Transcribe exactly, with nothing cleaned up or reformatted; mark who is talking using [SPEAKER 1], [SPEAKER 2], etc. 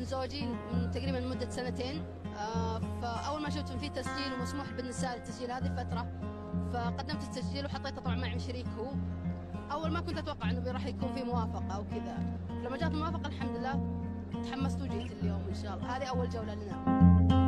[SPEAKER 1] زوجي من تقريبا مدة سنتين. آه، فأول ما شفت في تسجيل ومسموح بالنساء التسجيل هذه الفترة، فقدمت التسجيل وحطيته طبعا معي من شريك هو. أول ما كنت أتوقع إنه راح يكون في موافقة أو كذا، لما جات الموافقة الحمد لله تحمست وجيت اليوم إن شاء الله. هذه أول جولة لنا.